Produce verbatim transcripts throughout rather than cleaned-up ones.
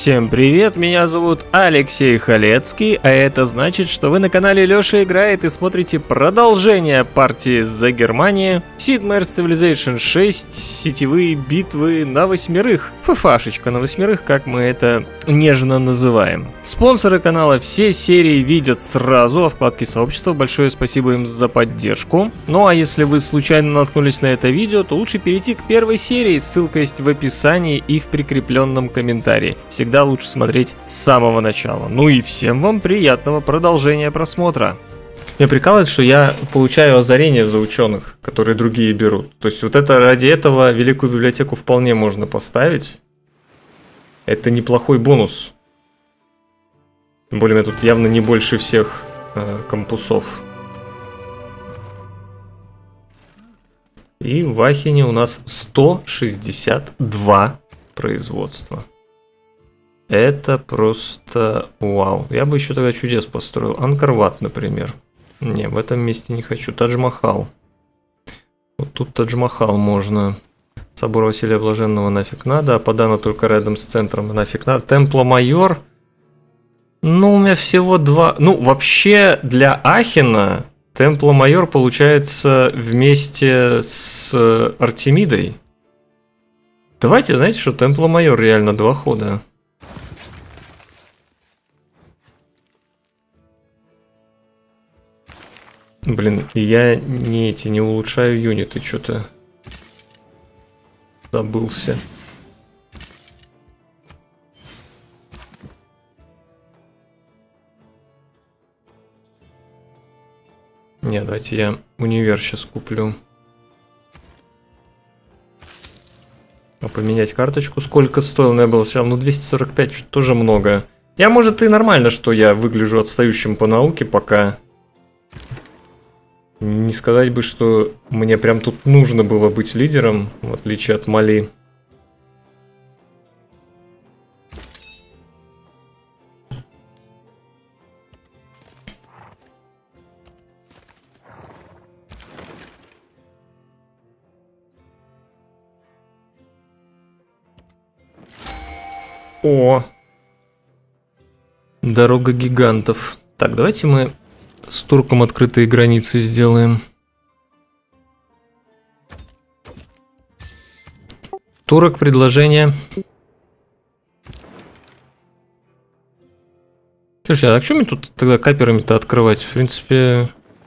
Всем привет, меня зовут Алексей Халецкий, а это значит, что вы на канале Лёша Играет и смотрите продолжение партии за Германию Sid Meier's Civilization шесть, сетевые битвы на восьмерых, ффашечка на восьмерых, как мы это нежно называем. Спонсоры канала все серии видят сразу во вкладке сообщества, большое спасибо им за поддержку. Ну а если вы случайно наткнулись на это видео, то лучше перейти к первой серии, ссылка есть в описании и в прикрепленном комментарии. Всегда лучше смотреть с самого начала. Ну и всем вам приятного продолжения просмотра. Меня прикалывает, что я получаю озарение за ученых, которые другие берут. То есть вот это ради этого великую библиотеку вполне можно поставить. Это неплохой бонус. Тем более у меня тут явно не больше всех э, кампусов. И в Ахене у нас сто шестьдесят два производства. Это просто вау. Я бы еще тогда чудес построил. Анкорват, например. Не, в этом месте не хочу. Тадж-Махал. Вот тут Тадж-Махал можно. Собор Василия Блаженного нафиг надо. Ападана только рядом с центром нафиг надо. Темпло-Майор. Ну, у меня всего два... Ну, вообще для Ахена Темпло-Майор получается вместе с Артемидой. Давайте, знаете, что Темпло-Майор реально два хода. Блин, я не эти не улучшаю юниты, что-то забылся. Не, давайте я универ сейчас куплю. А поменять карточку сколько стоил? Я был сначала, ну двести сорок пять, что тоже много. Я, может, и нормально, что я выгляжу отстающим по науке пока. Не сказать бы, что мне прям тут нужно было быть лидером, в отличие от Мали. О! Дорога гигантов. Так, давайте мы с турком открытые границы сделаем. Турок, предложение. Слушай, а что мне тут тогда каперами-то открывать? В принципе,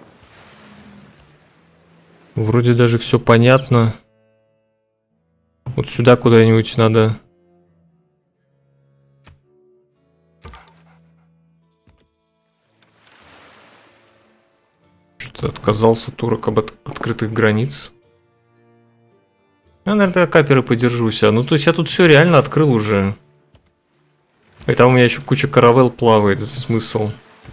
вроде даже все понятно. Вот сюда куда-нибудь надо. Отказался турок об от открытых границ. Я, наверное, каперы подержусь. А, ну, то есть я тут все реально открыл уже. И там у меня еще куча каравелл плавает. Это смысл.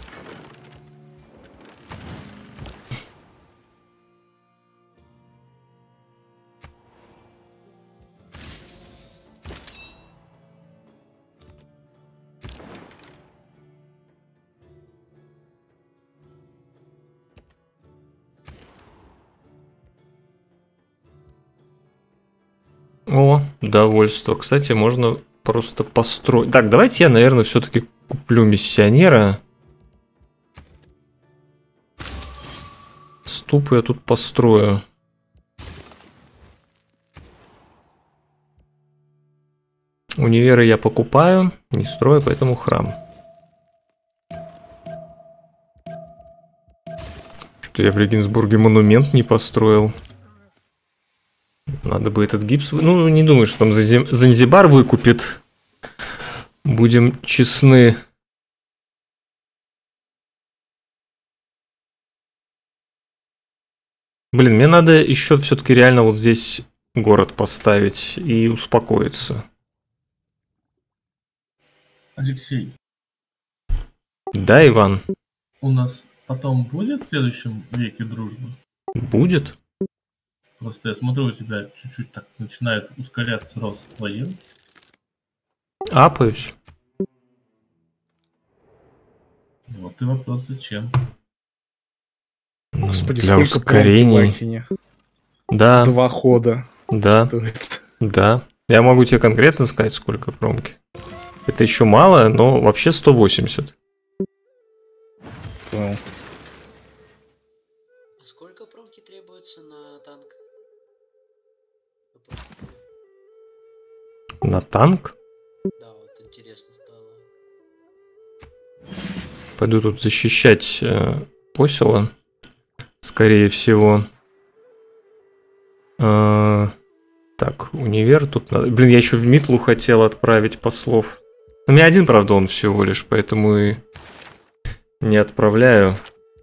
О, довольство. Кстати, можно просто построить. Так, давайте я, наверное, все-таки куплю миссионера. Ступы я тут построю. Универы я покупаю, не строю, поэтому храм. Что-то я в Регенсбурге монумент не построил. Надо бы этот гипс... Ну, не думаю, что там Занзибар выкупит. Будем честны. Блин, мне надо еще все-таки реально вот здесь город поставить и успокоиться. Алексей. Да, Иван? У нас потом будет в следующем веке дружба? Будет. Просто я смотрю, у тебя чуть-чуть так начинает ускоряться рост воен. Апаюсь. Вот и вопрос, зачем? Господи, для сколько ускорений. Да. Два хода. Да. Да. Я могу тебе конкретно сказать, сколько промки. Это еще мало, но вообще сто восемьдесят. Wow. А сколько промки требуется на танк? На танк? Да, вот интересно стало. Пойду тут защищать э, посела. Скорее всего. Э, так, универ тут надо. Блин, я еще в Митлу хотел отправить послов. У меня один, правда, он всего лишь, поэтому и не отправляю.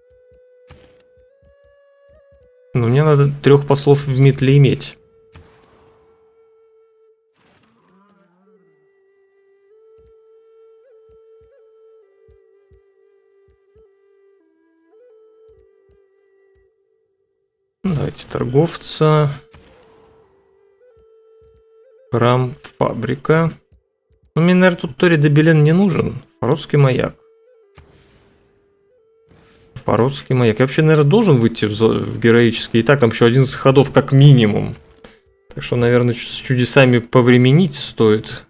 Но мне надо трех послов в Митле иметь. Давайте торговца. Храм, фабрика. Ну, мне, наверное, тут Тори де Белен не нужен. Фаросский маяк. Фаросский маяк. Я вообще, наверное, должен выйти в, в героический. И так, там еще одиннадцать ходов как минимум. Так что, наверное, с чудесами повременить стоит.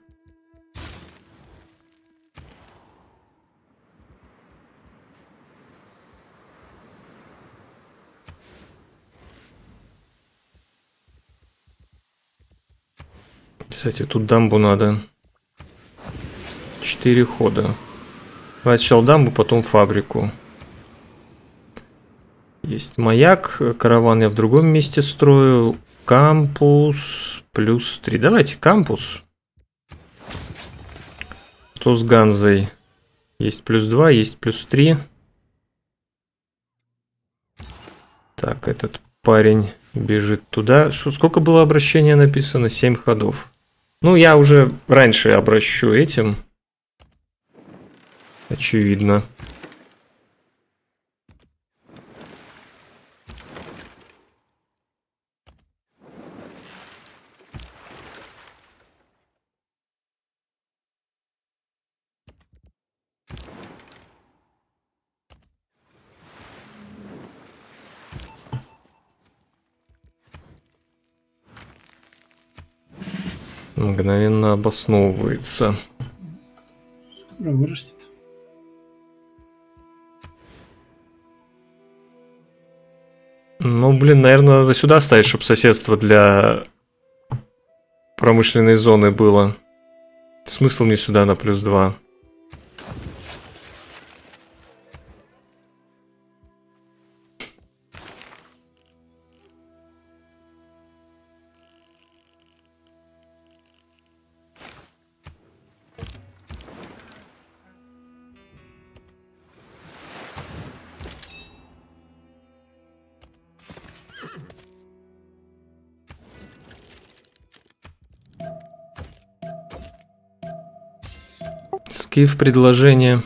Кстати, тут дамбу надо. Четыре хода. Давайте сначала дамбу, потом фабрику. Есть маяк. Караван я в другом месте строю. Кампус. Плюс три. Давайте кампус. Что с Ганзой? Есть плюс два, есть плюс три. Так, этот парень бежит туда. Что, сколько было обращения написано? семь ходов. Ну, я уже раньше обращу этим. Очевидно. Мгновенно обосновывается. Скоро вырастет. Ну, блин, наверное, надо сюда ставить, чтобы соседство для промышленной зоны было. Смысл мне сюда на плюс два. Скиф предложение.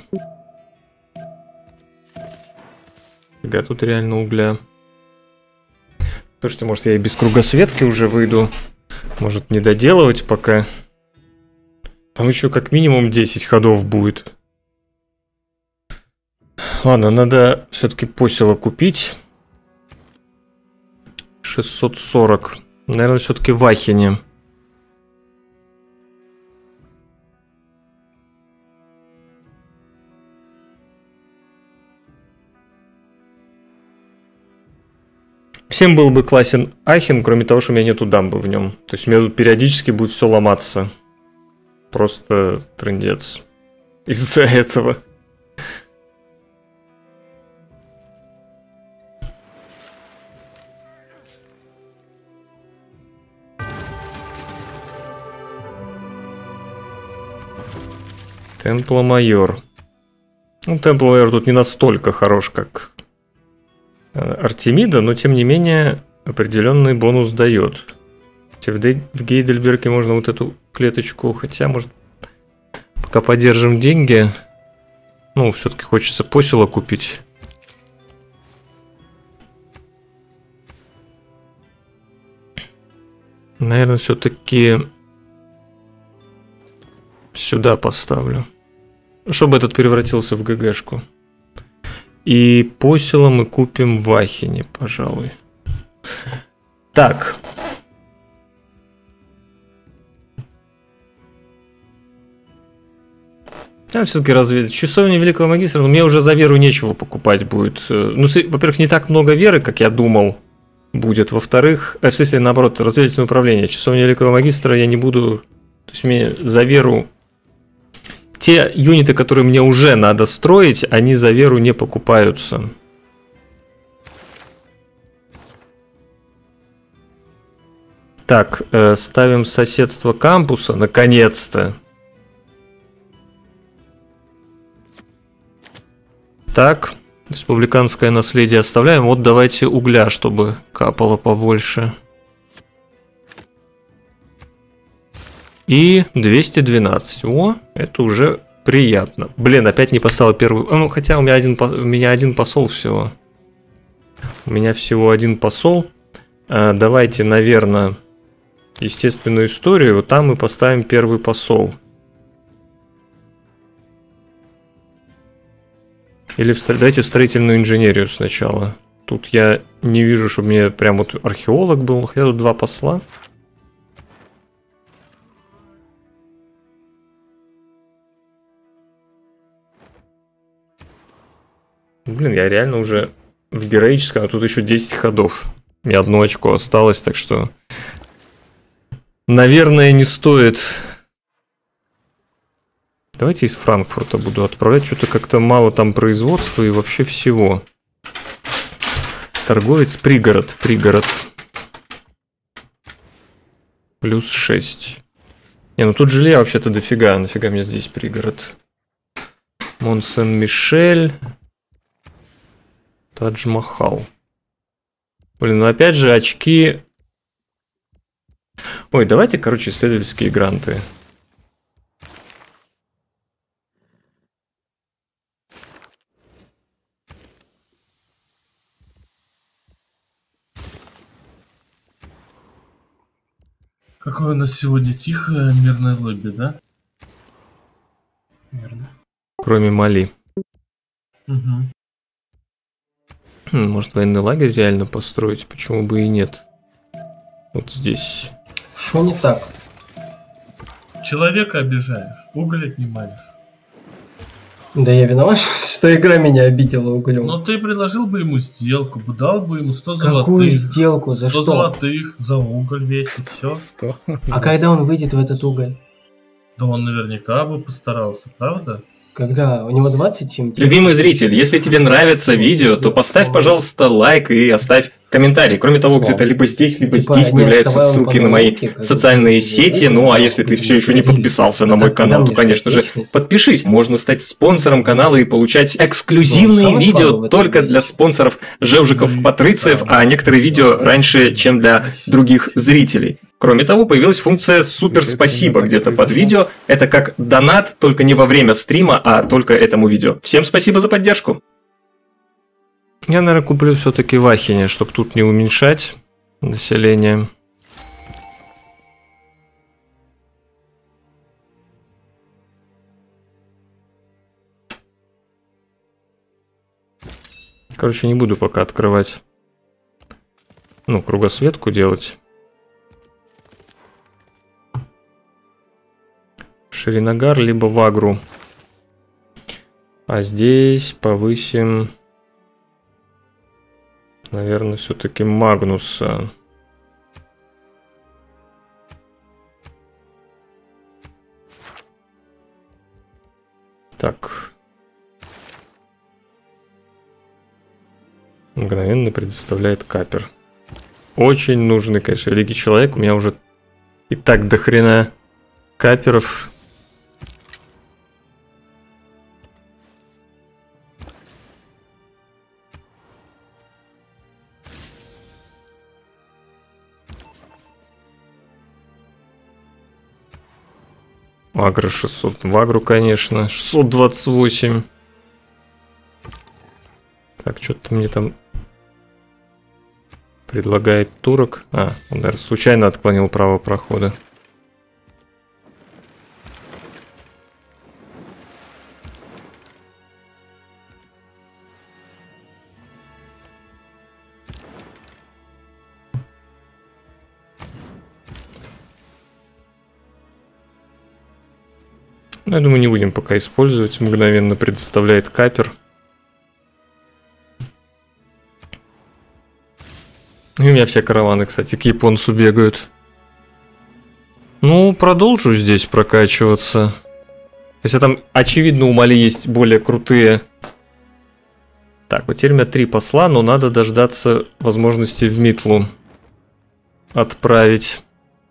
Фига, тут реально угля. Слушайте, может я и без кругосветки уже выйду. Может не доделывать пока. Там еще как минимум десять ходов будет. Ладно, надо все-таки посела купить. шестьсот сорок. Наверное, все-таки в Ахене. Всем был бы классен Ахен, кроме того, что у меня нету дамбы в нем. То есть у меня тут периодически будет все ломаться. Просто трындец. Из-за этого. Темпломайор. Ну, Темпломайор тут не настолько хорош, как Артемида, но тем не менее определенный бонус дает. В, Де... в Гейдельберге можно вот эту клеточку, хотя, может, пока подержим деньги. Ну, все-таки хочется посела купить. Наверное, все-таки сюда поставлю. Чтобы этот превратился в ГГшку. И посела мы купим в Ахене, пожалуй. Так. А все-таки разведать. Часовня Великого Магистра, но мне уже за веру нечего покупать будет. Ну, во-первых, не так много веры, как я думал, будет. Во-вторых, в смысле, наоборот, разведывательное управление. Часовня Великого Магистра я не буду... То есть мне за веру... Те юниты, которые мне уже надо строить, они за веру не покупаются. Так, э, ставим соседство кампуса, наконец-то. Так, республиканское наследие оставляем. Вот давайте угля, чтобы капало побольше. И двести двенадцать. О, это уже приятно. Блин, опять не поставил первую... Ну, хотя у меня один, у меня один посол всего. У меня всего один посол. А, давайте, наверное, естественную историю. Вот там мы поставим первый посол. Или в, давайте в строительную инженерию сначала. Тут я не вижу, чтобы мне прям вот археолог был. Хотя тут два посла. Блин, я реально уже в героическом, а тут еще десять ходов. Мне одно очко осталось, так что... Наверное, не стоит... Давайте из Франкфурта буду отправлять. Что-то как-то мало там производства и вообще всего. Торговец, пригород, пригород. Плюс шесть. Не, ну тут жилья вообще-то дофига. Нафига мне здесь пригород? Мон-Сен-Мишель. Тадж-Махал. Блин, ну опять же очки... Ой, давайте, короче, исследовательские гранты. Какое у нас сегодня тихое мирное лобби, да? Верно. Кроме Мали. Угу. Может, военный лагерь реально построить? Почему бы и нет? Вот здесь. Что не так? Человека обижаешь, уголь отнимаешь. Да я виноват, что игра меня обидела углем. Но ты предложил бы ему сделку, бы дал бы ему сто Какую золотых. сделку? За сто что? золотых за уголь весь, и все. сто. А когда он выйдет в этот уголь? Да он наверняка бы постарался, правда? Когда? У него двадцать семь? Любимый зритель, если тебе нравится видео, то поставь, пожалуйста, лайк и оставь комментарий. Кроме того, где-то либо здесь, либо Типа, здесь не появляются оставлял ссылки на потом мои лайки, как социальные бы, сети. ну, Ну, а если ты все еще не подписался на мой Так, канал, когда то, мне конечно же, вечность? подпишись. Можно стать спонсором канала и получать Ну, эксклюзивные самое слабое в видео этом только есть. для спонсоров Жевжиков Ну и Патрициев, самое. а некоторые видео раньше, чем для других зрителей. Кроме того, появилась функция «Супер спасибо» где-то под видео. Это как донат, только не во время стрима, а только этому видео. Всем спасибо за поддержку. Я, наверное, куплю все-таки в Ахене, чтобы тут не уменьшать население. Короче, не буду пока открывать, ну, кругосветку делать. В Ширинагар, либо в Агру. А здесь повысим, наверное, все-таки Магнуса. Так. Мгновенно предоставляет капер. Очень нужный, конечно, великий человек. У меня уже и так до хрена каперов. Агро шестьсот. В агру, конечно. шестьсот двадцать восемь. Так, что-то мне там предлагает турок. А, он, наверное, случайно отклонил право прохода. Ну, я думаю, не будем пока использовать. Мгновенно предоставляет капер. И у меня все караваны, кстати, к японцу бегают. Ну, продолжу здесь прокачиваться. Если там, очевидно, у Мали есть более крутые... Так, вот теперь у меня три посла, но надо дождаться возможности в Митлу отправить.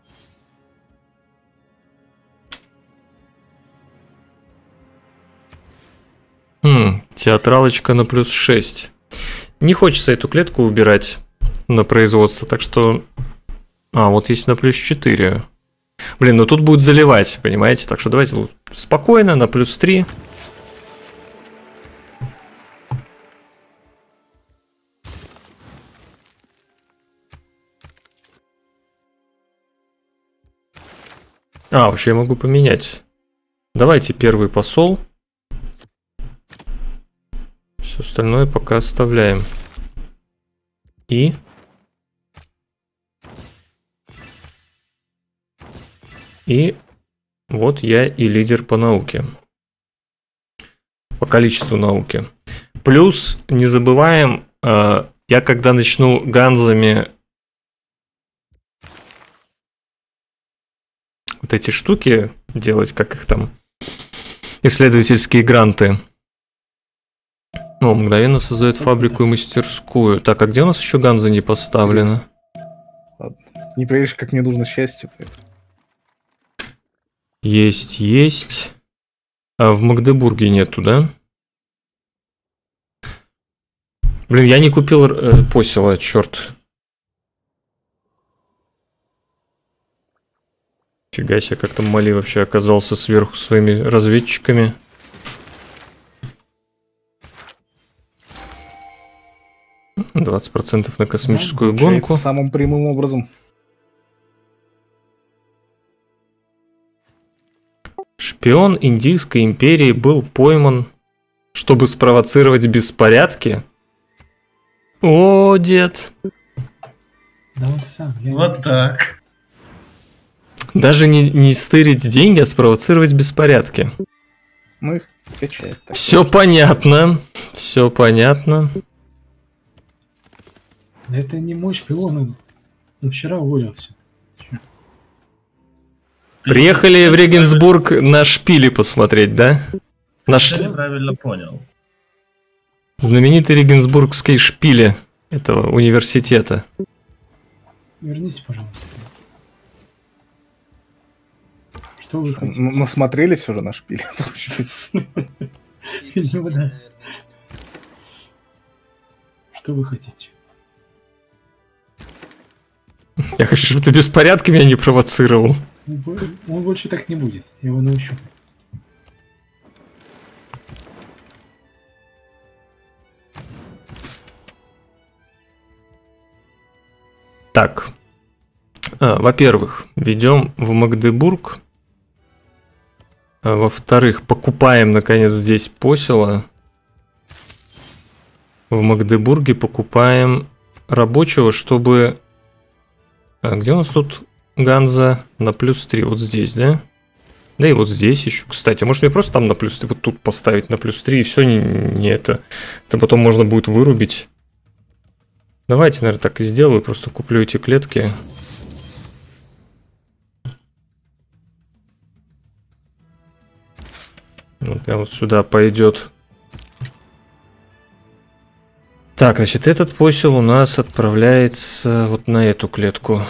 Хм, театралочка на плюс шесть. Не хочется эту клетку убирать на производство, так что... А, вот есть на плюс четыре. Блин, ну тут будет заливать, понимаете? Так что давайте ну, спокойно, на плюс три. А, вообще я могу поменять. Давайте первый посол. Все остальное пока оставляем. И... И вот я и лидер по науке. По количеству науки. Плюс, не забываем, э, я когда начну ганзами вот эти штуки делать, как их там, исследовательские гранты, ну, мгновенно создает фабрику и мастерскую. Так, а где у нас еще ганза не поставлена? Ладно. Не проверишь, как мне нужно счастье, поэтому. Есть, есть. А в Магдебурге нету, да? Блин, я не купил э, посела, черт. Фига себе, как там Мали вообще оказался сверху своими разведчиками. двадцать процентов на космическую Да, гонку. Самым прямым образом. Шпион Индийской империи был пойман, чтобы спровоцировать беспорядки. О, дед. Да он сам. Я Вот не- так. Даже не, не стырить деньги, а спровоцировать беспорядки. Ну их качает. так. Все понятно. Все понятно. Да это не мой шпион, он, он вчера уволился. Приехали в Регенсбург на шпили посмотреть, да? Наш Я неправильно понял. знаменитый регенсбургский шпили этого университета. Верните, пожалуйста. Что вы Н- хотите? Насмотрелись уже на шпиле, получается. Ну да. Что вы хотите? Я хочу, чтобы ты беспорядки меня не провоцировал. Он бо- он больше так не будет. Я его научу. Так. А, во-первых, ведем в Магдебург. А, во-вторых, покупаем, наконец, здесь посела. В Магдебурге покупаем рабочего, чтобы... А, где у нас тут ганза? На плюс три, вот здесь, да? Да и вот здесь еще. Кстати, может мне просто там на плюс три, вот тут поставить на плюс три, и все, не, не это. Это потом можно будет вырубить. Давайте, наверное, так и сделаю. Просто куплю эти клетки. Вот прям вот сюда пойдет. Так, значит, этот посел у нас отправляется вот на эту клетку.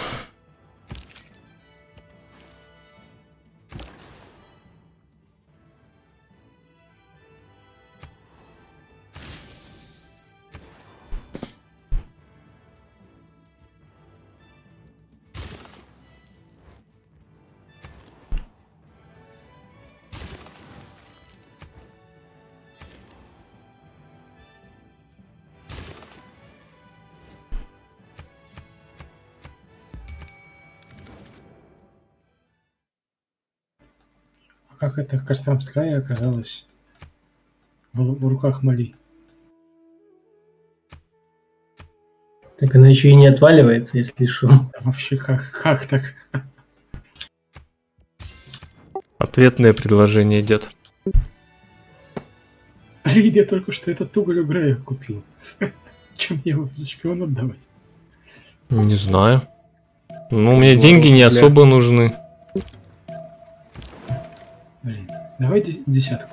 А как эта Костромская оказалась в, в руках Мали? Так она еще и не отваливается, если что. А вообще как, как так? А Ответное предложение идет. Я только что этот уголь у Грея купил. Чем мне его за шпион отдавать? Не знаю. Ну, мне Два деньги не рубля. особо нужны. Блин, давай де- десятку.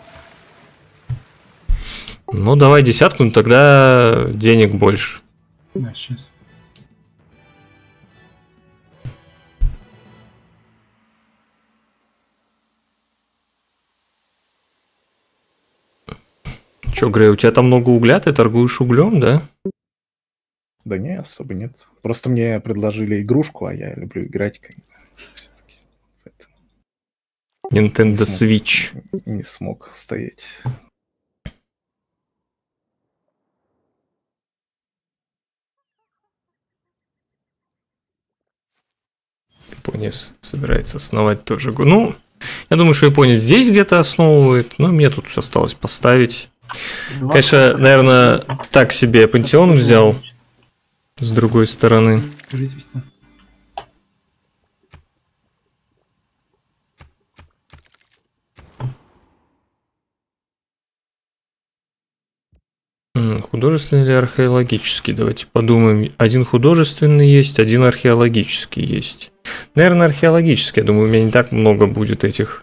Ну, давай десятку, но тогда денег больше. Да, сейчас. Че, Грей, у тебя там много угля, ты торгуешь углем, да? Да не, особо нет. Просто мне предложили игрушку, а я люблю играть. Как бы, всё-таки. Поэтому Nintendo Не смог. Switch. не смог стоять. Япония с- собирается основать тоже. го- Ну, я думаю, что Япония здесь где-то основывает, но мне тут осталось поставить. Конечно, наверное, так себе пантеон взял с другой стороны. Скажите, письмо. М, Художественный или археологический? Давайте подумаем. Один художественный есть, один археологический есть. Наверное, археологический. Я думаю, у меня не так много будет этих.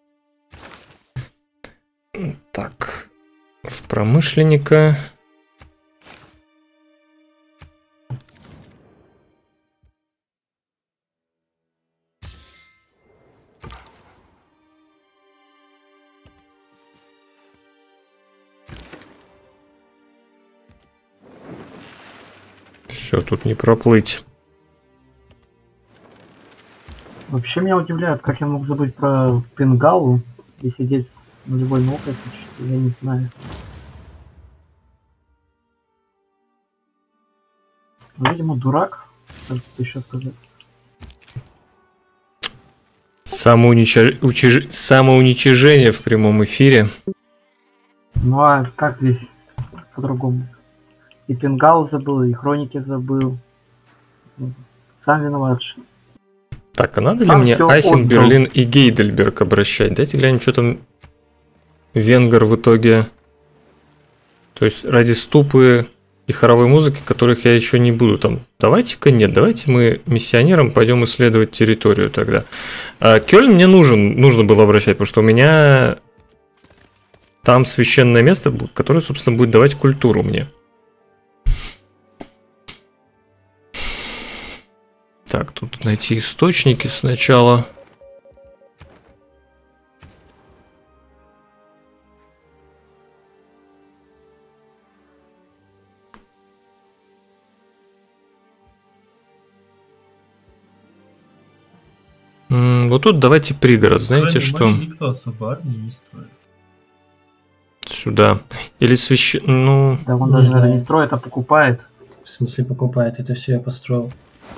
Так. В промышленника. Все, тут не проплыть. Вообще меня удивляет, как я мог забыть про Пингалу и сидеть с нулевой ногой, что я не знаю. Ну, видимо, дурак, как тут еще сказать. Самоуничиж... учиж- Самоуничижение в прямом эфире. Ну а как здесь по-другому? И Пингалу забыл, и Хроники забыл. Сам виноват. же. Так, а надо ли Сам мне всё Ахен, отдал. Берлин и Гейдельберг обращать? Дайте глянем, что там венгер в итоге. То есть ради ступы и хоровой музыки, которых я еще не буду там. Давайте-ка нет, давайте мы миссионерам пойдем исследовать территорию тогда. А Кёльн мне нужен, нужно было обращать, потому что у меня там священное место, которое, собственно, будет давать культуру мне. Так, тут найти источники сначала. М, Вот тут давайте пригород, знаете Крайне что? Мали никто особо армии не строит. Сюда. Или священ... Ну, Да он Не даже, знаю. наверное, не строит, а покупает. В смысле покупает, это все я построил.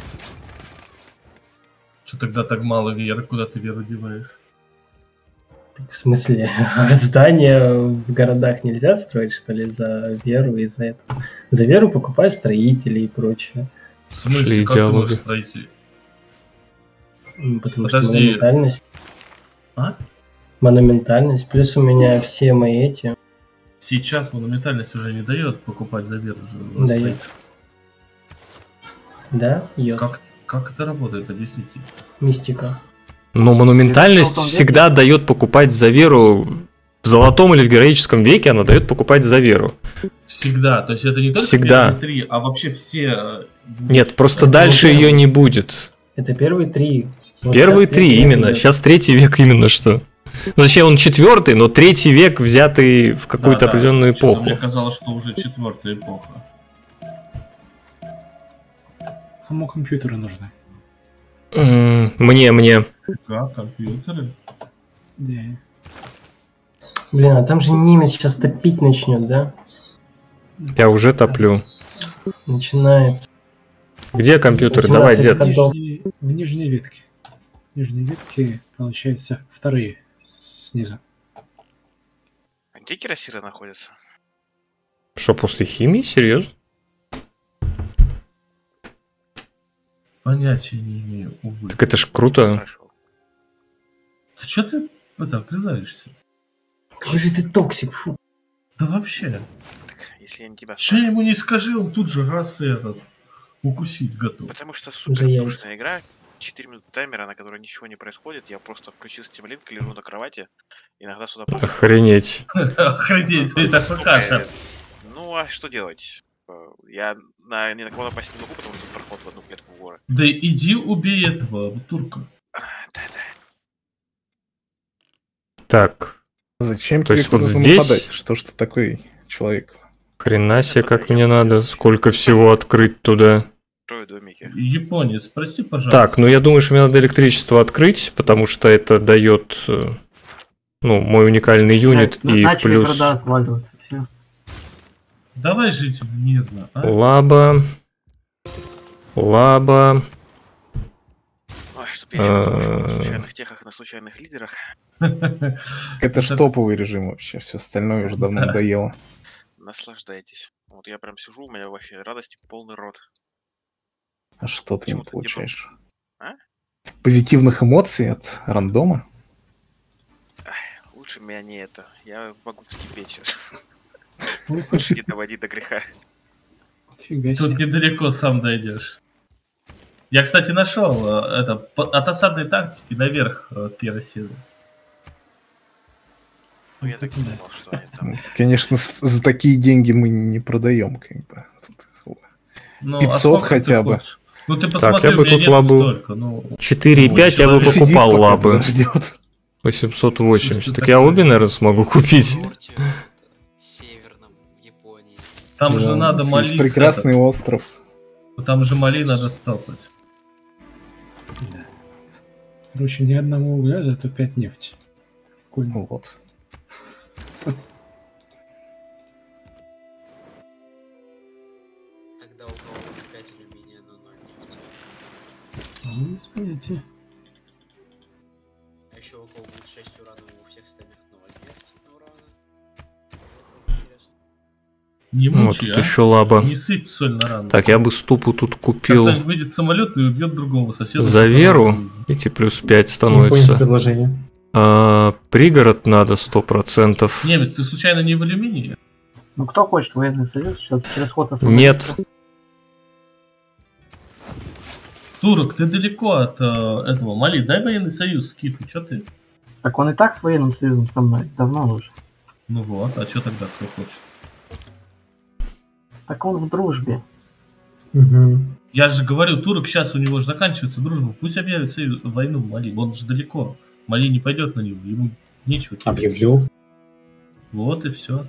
Что тогда так мало веры, куда ты веру деваешь? В смысле, здания в городах нельзя строить, что ли, за веру и за это? За веру покупают строители и прочее. В смысле, Шли как ты диалоги. можешь строить? М, Потому что Подожди. монументальность. А? Монументальность. Плюс у меня все мои эти Сейчас монументальность уже не дает покупать за веру. Же, дают. Да, ее. Как, как это работает? Объясните. Мистика. но монументальность в золотом веке? всегда дает покупать за веру. В золотом или в героическом веке она дает покупать за веру. Всегда. То есть это не только Всегда. первые три, а вообще все... э, Нет, просто Это дальше не ее первый. не будет. Это первые три. Вот Первые сейчас три третий именно. идет. Сейчас третий век именно что. Ну, точнее, он четвертый, но третий век взятый в какую-то Да, да. определенную Что-то эпоху. Мне казалось, что уже четвертая эпоха. Кому компьютеры нужны? М, Мне, мне. Как? Компьютеры? Да. Блин, а там же немец сейчас топить начнет, да? Я уже топлю. Начинается. Где компьютеры? восемнадцать Давай, дед. ходов. Нижние- в нижней ветке. В нижней ветке, получается, вторые снизу. А где кирасиры находятся? Что, после химии? Серьезно? Понятия не имею, увы. Так это ж круто. Спрашивал. Ты что ты Ну так, огрызаешься. Какой же ты токсик, фу. Да вообще. Так, если я не тебя Что ему не скажи, он тут же раз и этот укусить готов. Потому что За супер яйца. душная игра, четыре минуты таймера, на которой ничего не происходит. Я просто включил Steam Link, лежу на кровати, иногда сюда прохожу. Охренеть. Охренеть, то есть Сколько, АФК. э, Ну, а что делать? Э, Я на, ни на кого напасть не могу, потому что проход в одну клетку в горы. Да иди убей этого турка. А, Да-да. Так, Зачем То тебе есть вот куда-то здесь- нападать? Что ж ты такой человек? хрена себе, как мне надо. Сколько всего открыть туда. Трое домики. Японец, прости, пожалуйста. Так, ну я думаю, что мне надо электричество открыть, потому что это дает, э, ну, мой уникальный юнит Так, и начали плюс города отваливаться, все. Давай жить мирно, а? лаба, лаба. Ой, чтоб я еще разрушил на А. случайных техах, на случайных лидерах. Это ж топовый режим вообще, все остальное уже давно надоело. Наслаждайтесь. Вот я прям сижу, у меня вообще радости полный рот. А что ты не Почему-то типа- получаешь? А? Позитивных эмоций от рандома? Лучше меня не это. Я могу вскипеть сейчас. Ох, Лучше не доводить до греха. Фига Тут себе. недалеко сам дойдешь. Я, кстати, нашел э, это по- от осадной тактики наверх э, первой серии. Ну, я так и думал, что они там. Конечно, с- за такие деньги мы не продаем, как бы. Тут, Ну, пятьсот сколько ты хотя бы. хочешь? Ну ты посмотри, я бы у меня тут нету лабу- столько, ну, четыре и Ну, пять я бы человек сидит, покупал пока лабы. подождет. восемьсот восемьдесят. Что Так это я такое? обе, наверное, смогу купить. Курорте, северном, в Японии. там же Да, надо есть молиться. прекрасный остров. Там же моли надо стопать. Да. Короче, ни одного угля, зато пять нефти. Прикольно. Вот. Тогда у кого будет пять алюминия, но ноль нефти. Ну, без понятия. А еще у кого будет шесть урана, у всех остальных ноль нефти на урана. Это интересно. Не Вот мучай, тут а. еще лаба. Не сыпь соль на рану. Так, я бы ступу тут купил Когда выйдет самолет и убьет другого соседа. за веру. Эти плюс пять Не понял становится. предложение. А, пригород надо сто процентов. Немец, ты случайно не в алюминии? Ну кто хочет военный союз, сейчас через ход освободится. Нет. Турок, ты далеко от э, этого. Мали, дай военный союз Скифу, чё ты? Так он и так с военным союзом со мной, давно уже. Ну вот, а чё тогда кто хочет? Так он в дружбе. Угу. Я же говорю, турок сейчас у него же заканчивается дружба. Пусть объявит союз, войну Мали. Он же далеко. Мали не пойдет на него. Ему нечего. терять. Объявлю. Вот и все.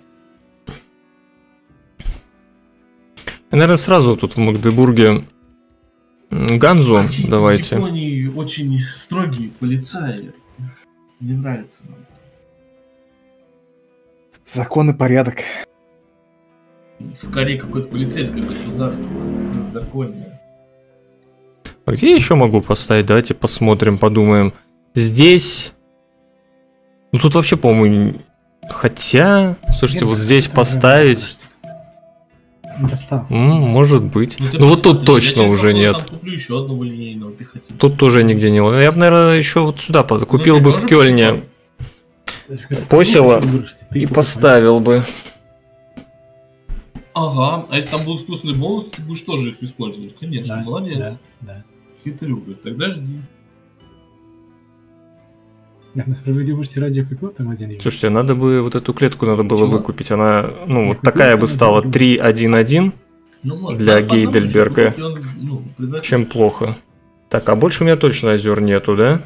Я, наверное, сразу тут в Магдебурге м, Ганзу В давайте. Японии очень строгие полицаи. Не нравится нам. Закон и порядок. Скорее какое-то полицейское государство. Беззаконие. А где я еще могу поставить? Давайте посмотрим, подумаем. Здесь... Ну тут вообще, по-моему... Хотя... Слушайте, вот здесь поставить... Достал. М, может быть. ты Ну вот тут посмотри, точно я через уже два года нет. там куплю еще одного линейного пехотинца. Тут тоже нигде не... Я бы, наверное, еще вот сюда под- купил Ну, бы ты в тоже Кёльне покупай. Посела Ты и покупай. поставил бы. Ага, а если там будут вкусные бонусы, ты будешь тоже их использовать. Конечно, Да, молодец. да, да. Хитрюга. Тогда жди. Я на справедливости ради купил там один юнит. Слушайте, надо бы вот эту клетку надо было Чего? выкупить. Она, ну, Я вот купил такая бы там стала один. три один один, Ну, ладно, Для надо подумать, Гейдельберга. что он, ну, предать- чем плохо. Так, а больше у меня точно озер нету, да?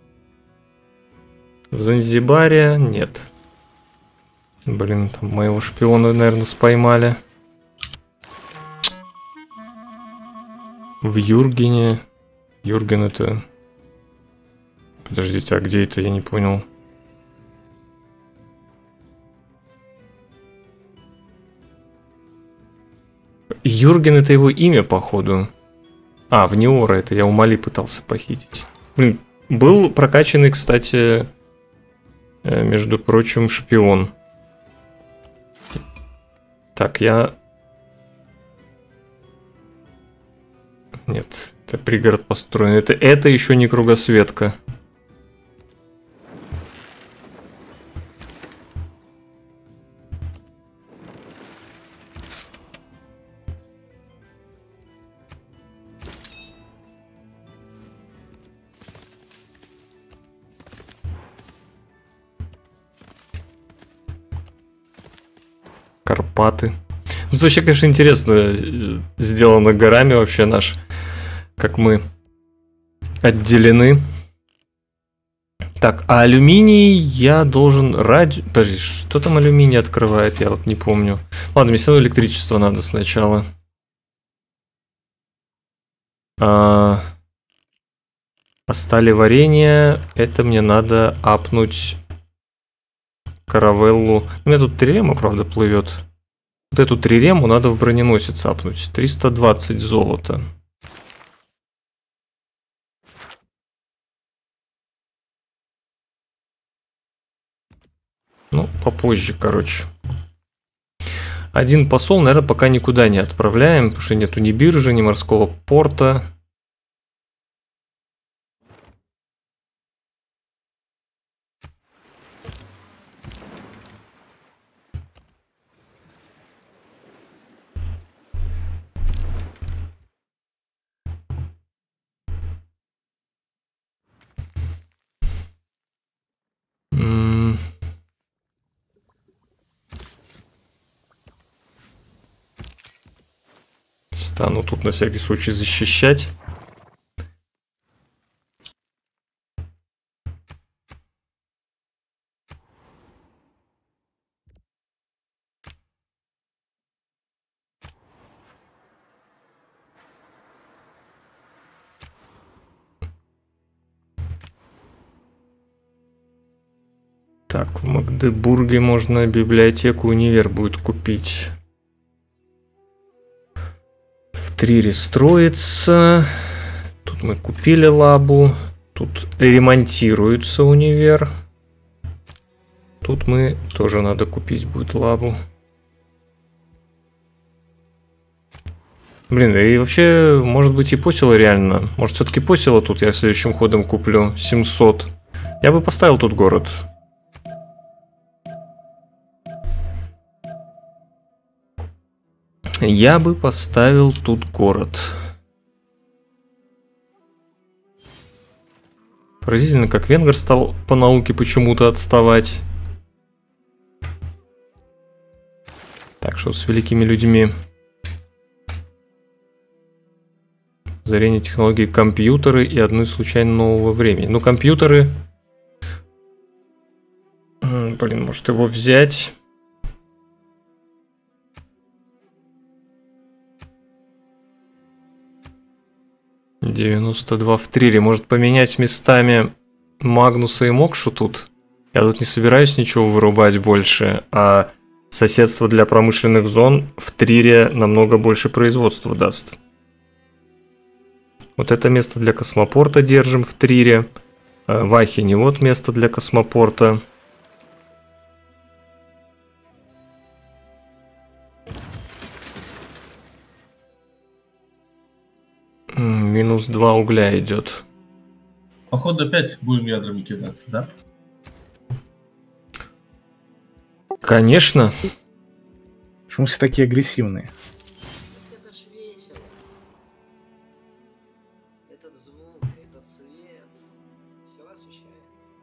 В Занзибаре нет. Блин, там моего шпиона, наверное, споймали. В Юргене. Юрген это... Подождите, а где это? Я не понял. Юрген это его имя, походу. А, в Неора это я у Мали пытался похитить. Блин, был прокачанный, кстати, э, между прочим, шпион. Так, я... Нет, это пригород построен. Это, это еще не кругосветка. Карпаты. Ну, вообще, конечно, интересно сделано горами вообще наш, как мы отделены. Так, а алюминий я должен ради... Подожди, что там алюминий открывает, я вот не помню. Ладно, мне все равно электричество надо сначала. А, а стали варенье, это мне надо апнуть каравеллу. У меня тут трирема, правда, плывет. Вот эту трирему надо в броненосец апнуть. триста двадцать золота. Ну, попозже, короче. Один посол, наверное, пока никуда не отправляем, потому что нету ни биржи, ни морского порта. М. Стану тут на всякий случай защищать. Так, в Магдебурге можно библиотеку универ будет купить. В Трире строится. Тут мы купили лабу. Тут ремонтируется универ. Тут мы тоже надо купить будет лабу. Блин, и вообще, может быть, и посела реально. Может, все-таки посела тут я следующим ходом куплю семьсот. Я бы поставил тут город. Я бы поставил тут город. Поразительно, как венгер стал по науке почему-то отставать. Так, что с великими людьми? Озарение технологий компьютеры и одной случайно нового времени. Ну, компьютеры... Блин, может его взять... девяносто два в трире. Может поменять местами Магнуса и Мокшу тут? Я тут не собираюсь ничего вырубать больше, а соседство для промышленных зон в трире намного больше производства даст. Вот это место для космопорта держим в трире. В Ахене вот место для космопорта. Минус два угля идет. Походу опять будем ядрами кидаться, да? Конечно. Почему все такие агрессивные? Это ж весело. Этот звук, этот свет. Все освещает.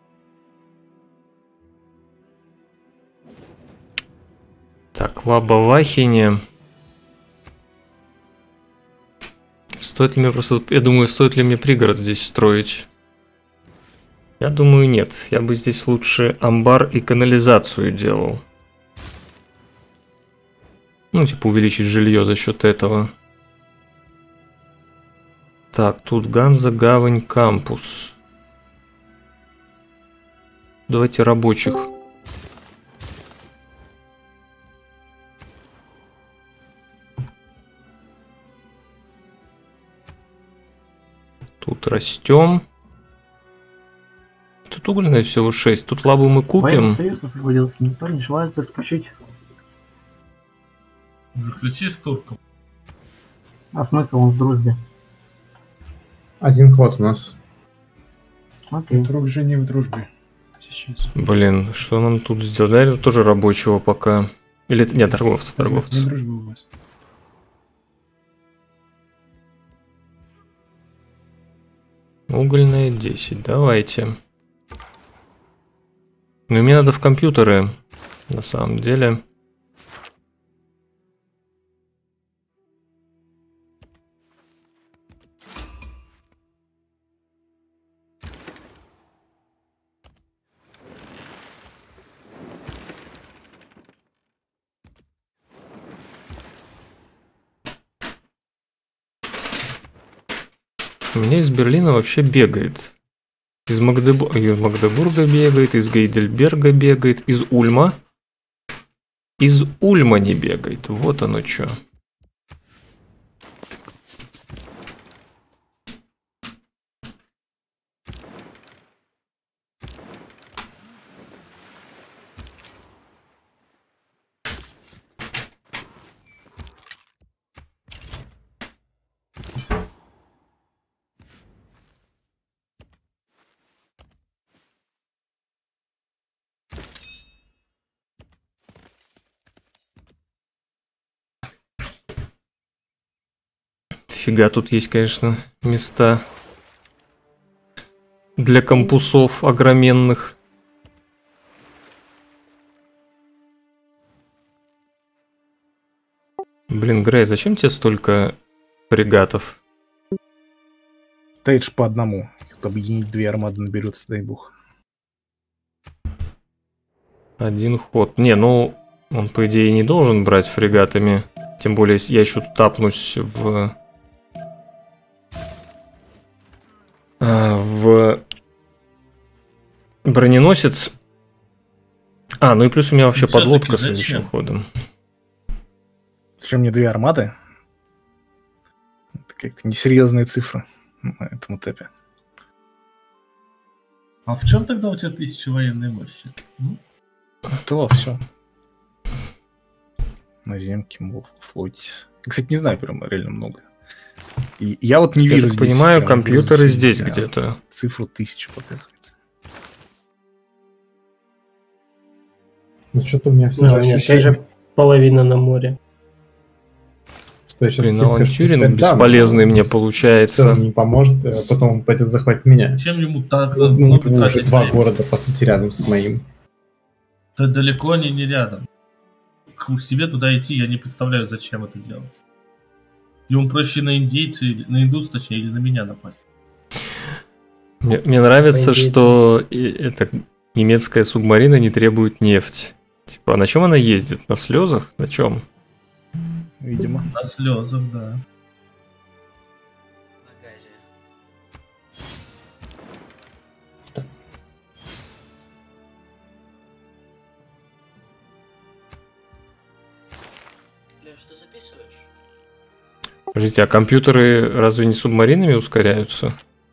Так, лаба в Ахене. Стоит ли мне просто... Я думаю, стоит ли мне пригород здесь строить? Я думаю, нет. Я бы здесь лучше амбар и канализацию делал. Ну, типа увеличить жилье за счет этого. Так, тут Ганза, гавань, кампус. Давайте рабочих. Тут растем. Тут угольное всего шесть. Тут лабу мы купим. Военный союз освободился, никто не желает заключить. Заключи с турком. А смысл он в дружбе? Один ход у нас. Окей. Друг же не в дружбе. Сейчас. Блин, что нам тут сделать? Наверное, тоже рабочего пока. Или нет, торговца, торговца. Не дружба у вас. Угольная десять, давайте. Ну, мне надо в компьютеры, на самом деле. У меня из Берлина вообще бегает. Из, Магдебу... из Магдебурга бегает, из Гейдельберга бегает, из Ульма. Из Ульма не бегает. Вот оно что. Фига, тут есть, конечно, места для кампусов огроменных. Блин, Грей, зачем тебе столько фрегатов? Тейдж по одному. Их объединить две армады наберется, дай бог. Один ход. Не, ну, он, по идее, не должен брать фрегатами. Тем более, я еще тут тапнусь в... в броненосец. А, ну и плюс у меня вообще подлодка следующим ходом. Зачем мне две армады? Это как-то несерьезные цифры на этом этапе. А в чем тогда у тебя тысяча военной мощи? Ну? То все. Наземки, мол, флоте. Кстати, не знаю, прям реально много. И я вот не я вижу так здесь, понимаю, компьютеры здесь меня где-то. Цифру тысячи показывает. Ну что-то у меня все Ну, у меня тоже половина на море. Что я сейчас Блин, Алан Тьюринг бесполезный мне получается. Не поможет, а потом он пойдет захватить меня. Чем ему так Ну, много уже тратить два времени? города, по сути, рядом с моим. Да далеко они не рядом. К себе туда идти я не представляю, зачем это делать. Ему проще на индейца, или- на индус, точнее, или на меня напасть. Мне, мне нравится, По идее, что и- эта немецкая субмарина не требует нефть. Типа, а на чем она ездит? На слезах? На чем? Видимо. На слезах, да. На газе. Леш, ты записываешь? Подождите, а компьютеры разве не субмаринами ускоряются?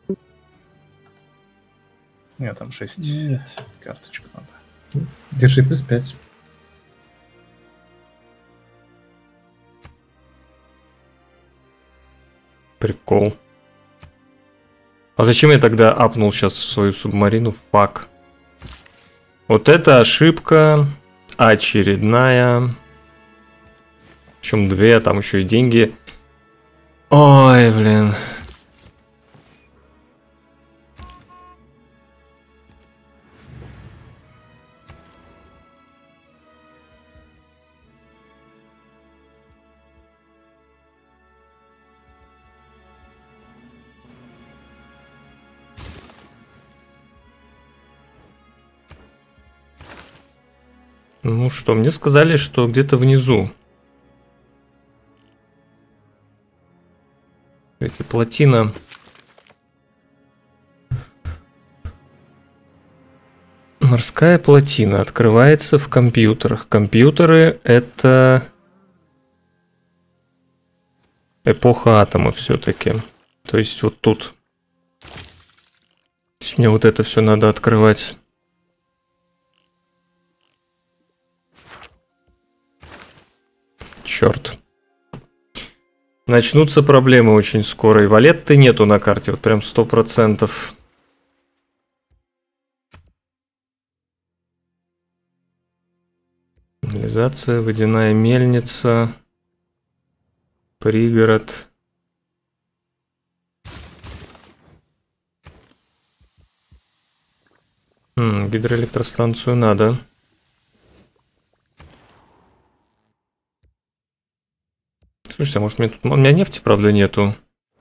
Нет, там шесть Нет. карточек надо. Держи плюс пять. Прикол. А зачем я тогда апнул сейчас свою субмарину? Фак. Вот это ошибка очередная. Причем две, там еще и деньги. Ой, блин. Ну что, мне сказали, что где-то внизу. Эти плотина. Морская плотина открывается в компьютерах. Компьютеры — это эпоха атома все-таки. То есть вот тут. То есть мне вот это все надо открывать. Черт. Начнутся проблемы очень скоро. И Валетты нету на карте. Вот прям сто процентов. Канализация, водяная мельница. Пригород. М, гидроэлектростанцию надо. Слушайте, а может мне тут... У меня нефти, правда, нету.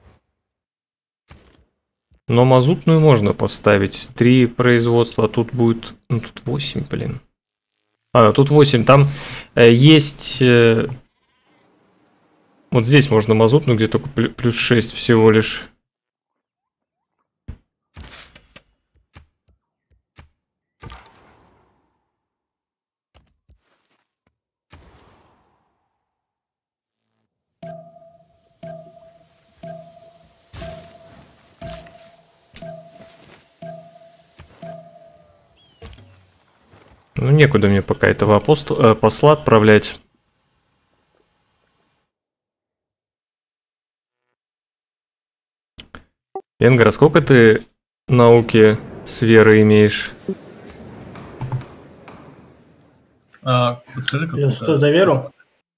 Но мазутную можно поставить. Три производства, а тут будет... Ну, тут восемь, блин. А, ну, тут восемь. Там э, есть... Э... Вот здесь можно мазутную, где только плюс шесть всего лишь. Ну, некуда мне пока этого апост... э, посла отправлять. Венгер, а сколько ты науки с верой имеешь? А, подскажи, как Плюс сто за веру?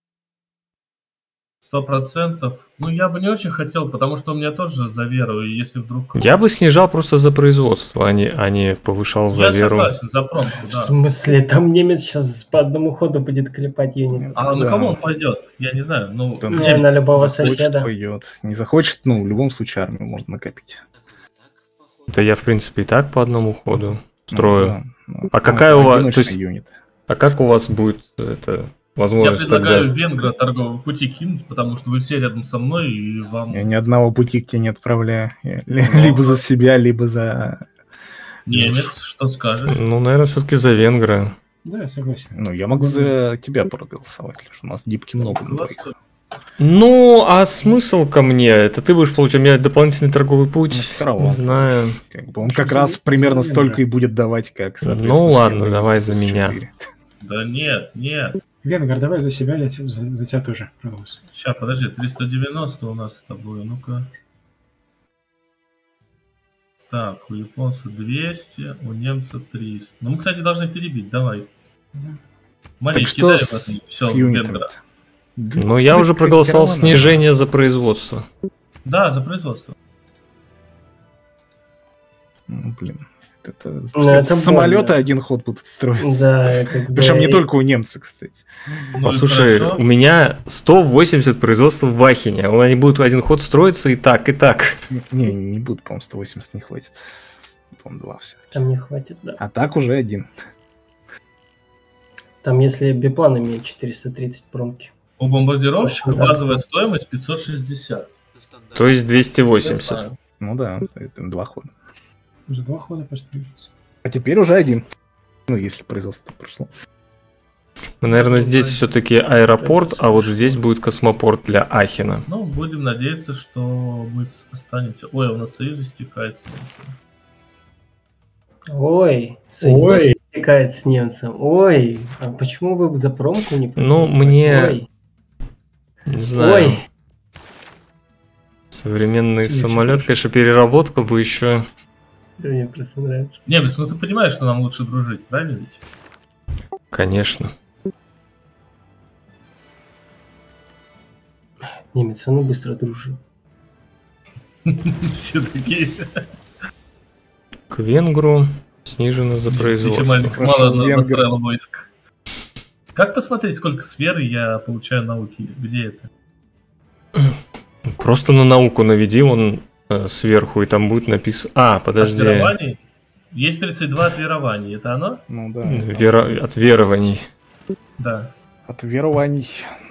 Сто процентов. Ну, я бы не очень хотел, потому что у меня тоже за веру, и если вдруг... Я бы снижал просто за производство, а не, а не повышал за Я веру. согласен, за промку, В да. смысле, там немец сейчас по одному ходу будет клепать юнит. А на Да. кого он пойдет? Я не знаю. Ну, Там Не, на любого захочет, соседа. пойдет. Не захочет, ну, в любом случае армию можно накопить. Да я, в принципе, и так по одному ходу Ну, строю. да. Ну, А ну, какая это у вас- одиночный то есть- юнит. А как у вас будет это я возможность предлагаю тогда? венгра торгового пути кинуть, потому что вы все рядом со мной, и вам... Я ни одного пути к тебе не отправляю. Я ли- либо за себя, либо за... Немец, что скажешь? Ну, наверное, все-таки за венгра. Да, я согласен. Ну, я могу за тебя проголосовать, потому что у нас дипки много. на двоих. Голосуй. Ну, а смысл ко мне? Это ты будешь получать у меня дополнительный торговый путь? Ну, караван. Не знаю. Как бы он как раз примерно За столько Венгра. и будет давать, как, соответственно, Ну ладно, все давай плюс за меня. четыре. Да нет, нет. Венгер, давай за себя, я те- за, за тебя тоже проголосую. Сейчас, подожди, триста девяносто у нас с тобой, ну-ка. Так, у японца двести, у немца триста. Ну, мы, кстати, должны перебить, давай. Мари, Так что кидай с, в это, с всё, юнитами? венгра. Ну, я уже проголосовал снижение за производство. Да, за производство. Ну, блин. Это, Ну, это самолеты больно. один ход будут строить. Да, как бы... Причем не только у немцев, кстати. Ну, Послушай, хорошо. у меня сто восемьдесят производства в Вахине. Они будут в один ход строиться и так, и так. Не, не будут, по-моему, сто восемьдесят не хватит. По-моему, два все. Там не хватит, да. А так уже один. Там, если биплан имеет четыреста тридцать промки. У бомбардировщика Да. базовая стоимость пятьсот шестьдесят. Стандарт. То есть двести Я восемьдесят. знаю. Ну да, то есть там два хода. За два хода поставить. А теперь уже один. Ну, если производство прошло. Ну, наверное, здесь все-таки аэропорт, а вот здесь будет космопорт для Ахена. Ну, будем надеяться, что мы с- останемся. Ой, у нас союз истекает с немцами. Ой, Ой. стекает с немцем. Ой, а почему вы за промку не Ну, проголосовали? мне- Ой, Не знаю. ой. Современный Слушай, самолет, слушай. конечно, переработка бы еще. Да, мне просто нравится. Немец, ну ты понимаешь, что нам лучше дружить, правильно ведь? Конечно. Немец, а ну быстро дружи. Все такие. К венгру снижено за производство. Маленько Хорошо, мало на- венгр. настроил войск. Как посмотреть, сколько сфер я получаю науки? Где это? Просто на науку наведи он э, сверху, и там будет написано... А, От подожди. верований? Есть тридцать два от верований. Это оно? Ну да. Вера... От верований. Да. От верований.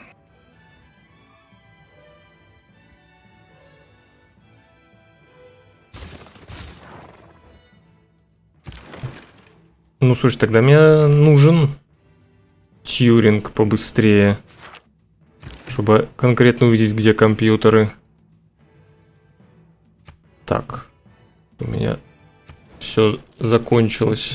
Ну, слушай, тогда мне нужен тьюринг побыстрее, чтобы конкретно увидеть, где компьютеры. Так, у меня все закончилось.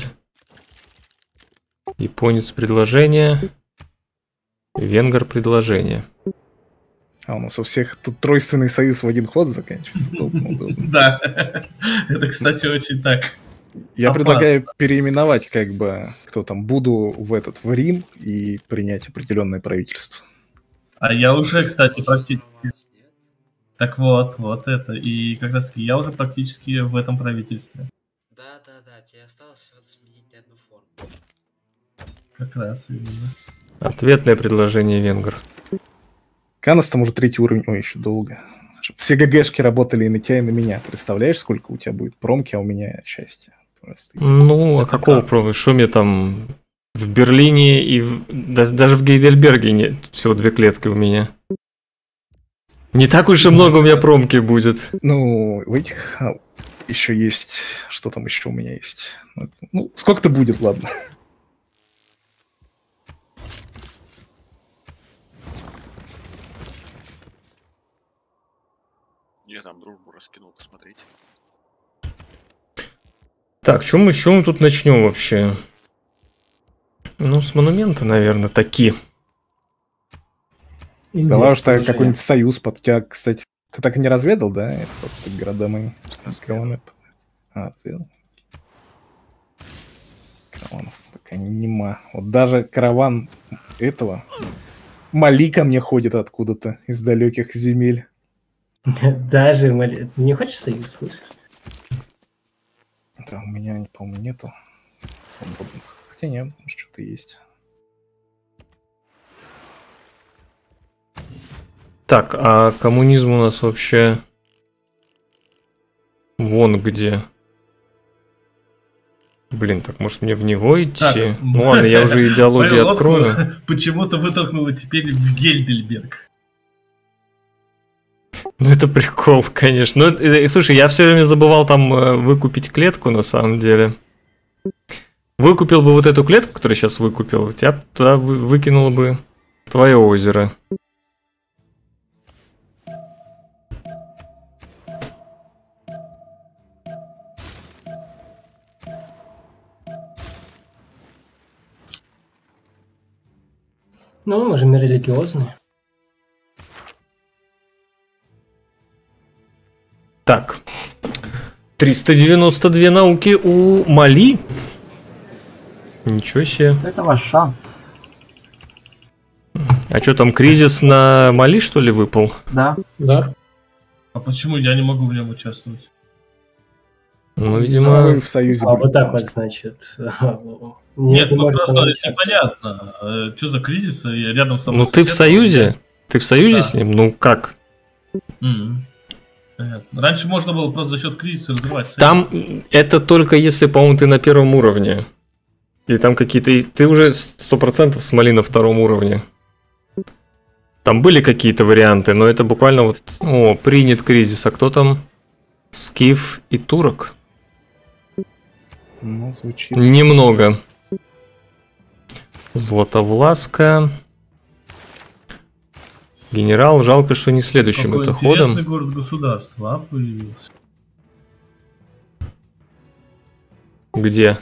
Японец предложение, венгер предложение. А у нас у всех тут тройственный союз в один ход заканчивается. Удобно, удобно. Да. Это, кстати, очень так. Я Опасно. предлагаю переименовать, как бы, кто там, Буду в этот, в Рим и принять определенное правительство. А я уже, кстати, практически... Нет. Так вот, вот это. И как раз таки я уже практически в этом правительстве. Да, да, да, тебе осталось вот сменить на одну форму. Как раз именно. Ответное предложение венгер. Канас там уже третий уровень, ой, еще долго. Чтоб все ГГшки работали и на тебя, и на меня. Представляешь, сколько у тебя будет промки, а у меня счастья. Просто. Ну, а Это какого как? проба? Что мне там в Берлине и в... да- даже в Гейдельберге нет. Всего две клетки у меня. Не так уж и много у меня промки будет. Ну, в этих а, еще есть... Что там еще у меня есть? Ну, Ну, сколько-то будет, ладно. Я там дружбу раскинул, посмотрите. Так, чем мы, с чего мы тут начнем вообще? Ну, с монумента, наверное, такие. Давай уж так какой-нибудь союз под тебя, кстати. Ты так и не разведал, да? Это просто города мои. Караваны. А, разведал. Караванов пока нема. Вот даже караван этого Мали ко мне ходит откуда-то из далеких земель. Даже Мали... Не хочешь союз, слышишь? Да, у меня, по-моему, нету свободных. Хотя нет, может, что-то есть. Так, а коммунизм у нас вообще вон где. Блин, так может мне в него идти? Так, Ну ладно, я уже идеологию мою лодку открою. Почему-то вытолкнуло теперь в Гельдельберг. Ну это прикол, конечно. Ну, э, э, слушай, я все время забывал там э, выкупить клетку на самом деле. Выкупил бы вот эту клетку, которую сейчас выкупил, тебя туда вы- выкинуло бы в твое озеро. Ну, мы же мы религиозные. Так. триста девяносто две науки у Мали. Ничего себе. Это ваш шанс. А что там, кризис на Мали, что ли, выпал? Да. Да. А почему я не могу в нем участвовать? Ну, А видимо... вы в союзе А были, вот так потому вот, что- значит. Нет, не ну может просто она это участвовать. непонятно. Что за кризис? Я рядом со мной Ну ты в сосед, союзе? Ты в союзе Да. с ним? Ну как? М. Понятно. Раньше можно было просто за счет кризиса разрывать союз. Там это только если, по-моему, ты на первом уровне. Или там какие-то... Ты уже сто процентов с Мали на втором уровне. Там были какие-то варианты, но это буквально вот... О, принят кризис. А кто там? Скиф и турок? Ну, звучит. Немного. Златовласка. Генерал, жалко, что не следующим Какой это интересный ходом. город-государство, а, появился. Где?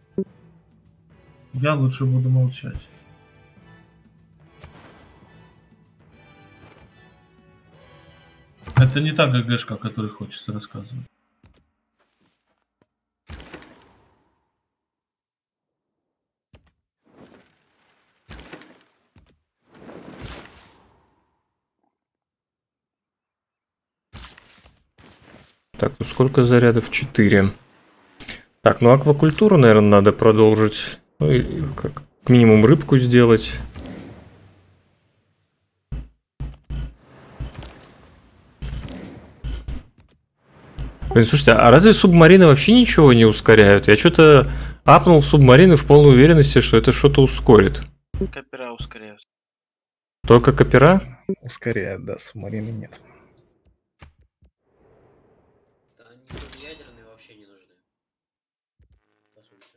Я лучше буду молчать. Это не та ГГшка, о которой хочется рассказывать. Так, ну сколько зарядов? четыре. Так, ну аквакультуру, наверное, надо продолжить. Ну и как минимум рыбку сделать. Блин, слушайте, а разве субмарины вообще ничего не ускоряют? Я что-то апнул в субмарины в полной уверенности, что это что-то ускорит. Копера ускоряются. Только копера? Ускоряет, да, субмарины нет. Да они тут ядерные вообще не нужны. По сути.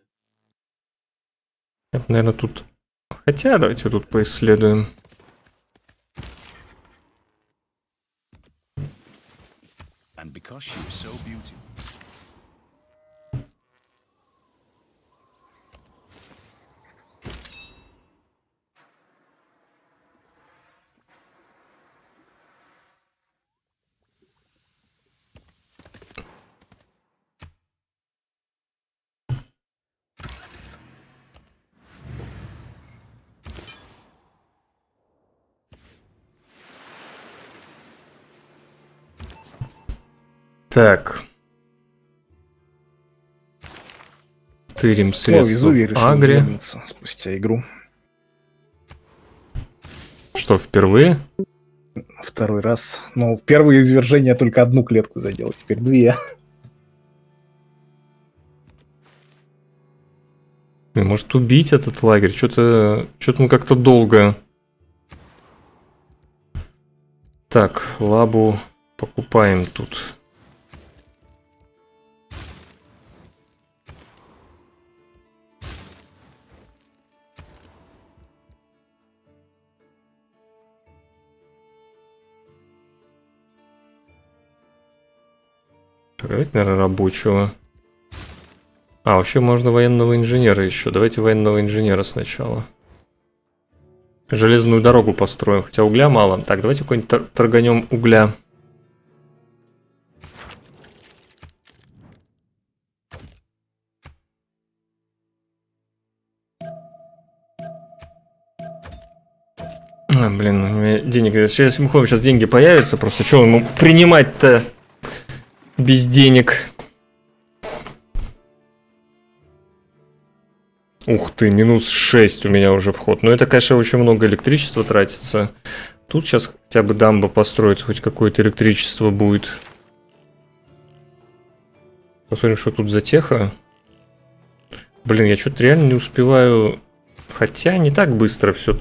Я, наверное, тут... Хотя, давайте тут поисследуем. And because she is so beautiful. Так. Тырим О, средства Везувий в решил Агре. вернуться спустя игру. Что, впервые? Второй раз. Ну, первое извержение только одну клетку задел, теперь две. Блин, может убить этот лагерь? Что-то что-то он как-то долго. Так, лабу покупаем тут. Так, давайте, наверное, рабочего. А, вообще можно военного инженера еще. Давайте военного инженера сначала. Железную дорогу построим, хотя угля мало. Так, давайте какой-нибудь тор- торганем угля. А, блин, у меня денег... Сейчас мы ходим, сейчас деньги появятся. Просто что ему принимать-то без денег? Ух ты, минус шесть у меня уже вход. Но это, конечно, очень много электричества тратится. Тут сейчас хотя бы дамба построится, хоть какое-то электричество будет. Посмотрим, что тут за теха. Блин, я что-то реально не успеваю. Хотя не так быстро все.